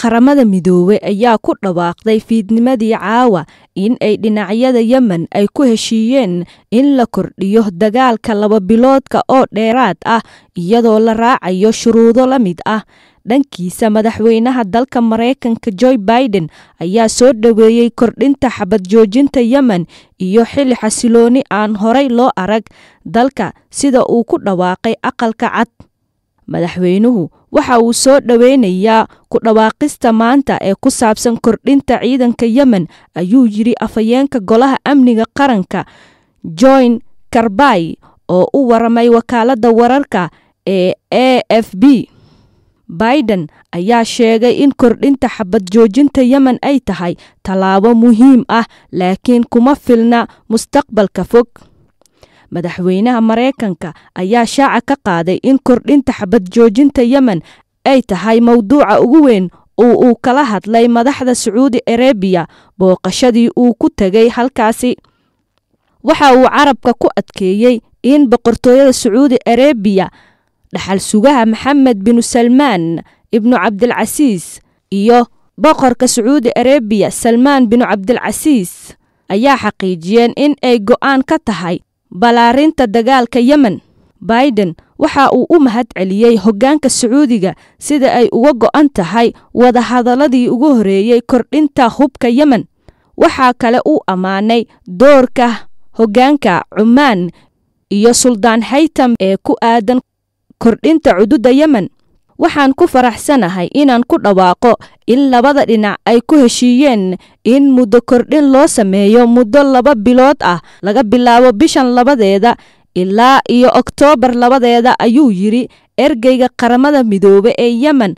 qaramada midoobay ayaa ku dhawaaqday fiidnimadii caawa in ay dhinacyada Yemen ay ku heshiiyeen in la kordhiyo dagaalka 2 biloodka oo dheeraad ah iyadoo la raacayo shuruudo la mid ah. Dhankiisa madaxweynaha dalka Mareykanka Joe Biden ayaa soo dhaweeyay kordhinta xabad joojinta Yemen iyo xilli xasilooni aan horay loo arag dalka sida uu ku dhawaaqay aqalka cad. Madaxweynuhu waxa uu soo dhaweynayaa ku dhawaaqista maanta ee ku saabsan kordhinta ciidanka Yemen, ayuu yiri afhayeenka golaha amniga qaranka John Kirby oo u waramay wakaaladda wararka ee AFP. Biden ayaa sheegay in kordhinta xabad joojinta Yemen ay tahay tallaabo muhiim ah laakiin kuma filna mustaqbalka fog. Madaxweynaha Mareykanka ayaa shaaca ka qaaday in kordhinta xabad joojinta Yemen ay tahay mowduuca ugu weyn oo uu kala hadlay madaxda Saudi Arabia booqashadii uu ku tagay halkaasi. Waxa uu carabka ku adkeeyay in boqortooyada Saudi Arabia dhaxal sugaha Mohammed bin Salman ibn Abdulaziz iyo boqorka Saudi Arabia Salman bin Abdulaziz ayaa xaqiijiyeen in ay go'aan ka tahay balaarinta dagaalka Yemen. Biden waxa uu u mahadceliyay hoggaanka Sacuudiga sida ay uga go'an tahay wada hadaladii ugu horeeyay kordhinta hubka Yemen. Waxa kale uu amaanay doorka hoggaanka Oman iyo Sultan Haytham ee ku aadan kordhinta xuduudda Yemen. Waxaan ku faraxsanahay inaan ku dhawaaqo in labada dhinac ay ku heshiiyeen in muddo kordhin loo sameeyo muddo 2 bilood ah laga bilaabo bishan 2 ilaa iyo Oktoobar 2, ayuu yiri ergeyga qaramada midoobay ee Yemen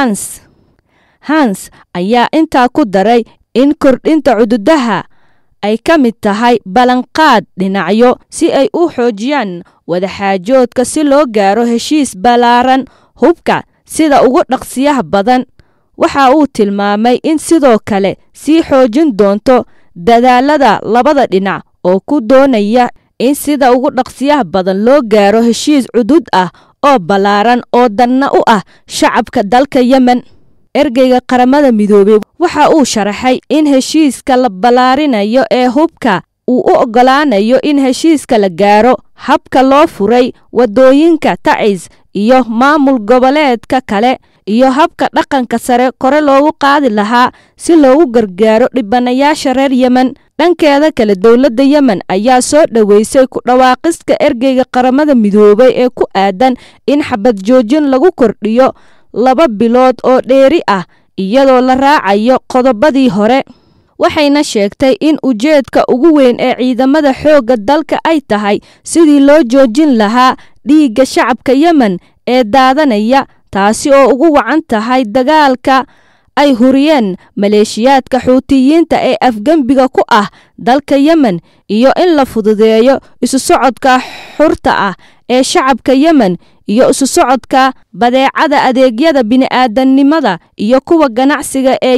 Hans ayaa intaa ku daray in kordhinta xuduudaha ay ka mid tahay ballanqaad dhinacyo si ay u xoojiyaan wadaxaajoodka si loo gaaro heshiis ballaaran hubka sida ugu dhaqsiyaha badan. Waxa uu tilmaamay in sidoo kale sii xoojin doonto dadaalada labada dhinac oo ku doonaya in sida ugu dhaqsiyaha badan loo gaaro heshiis xuduud ah oo ballaaran oo danna u ah shacabka dalka Yemen. Ergeyga qaramada midoobay waxa uu sharaxay in heshiiska la ballaarinayo ee hubka uu u ogolaanayo in heshiiska la gaaro habka loo furay wadooyinka Taciz iyo maamul goboleedka kale iyo habka dhaqanka sare kore loogu qaadi lahaa si loogu gargaaro dhibanayaasha reer Yemen. Dhankeeda kale dowladda Yemen ayaa soo dhaweysay ku dhawaaqista ergeyga qaramada midoobay ee ku aadan in xabad joojin lagu kordhiyo 2 bilood oo dheeri ah iyadoo la raacayo qodobadii hore. Waxayna sheegtay in ujeedka ugu weyn ee ciidamada xoogga dalka ay tahay sidii loo joojin lahaa dhiigga shacabka Yemen ee daadanaya, taasi oo ugu wacan tahay dagaalka ay huriyeen maleeshiyaadka Xuutiyiinta ee afgambiga ku ah dalka Yemen iyo in la fududeeyo isu socodka xurta ah ee shacabka Yemen iyo isu socodka badeecada adeegyada bini'aadanimada iyo kuwa ganacsiga ee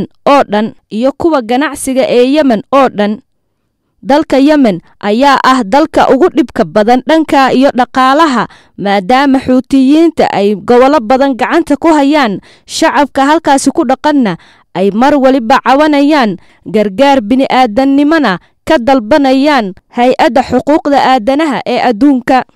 Yemen oo dhan. Dalka Yemen ayaa ah dalka ugu dhibka badan dhanka iyo dhaqaalaha maadaama Xuutiyiinta ay gobolo badan gacanta ku hayaan, shacabka halkaasi ku dhaqanna ay mar waliba cawanayaan gargaar bini'aadanimana ka dalbanayaan hay-adda xuquuqda aadanaha ee adduunka.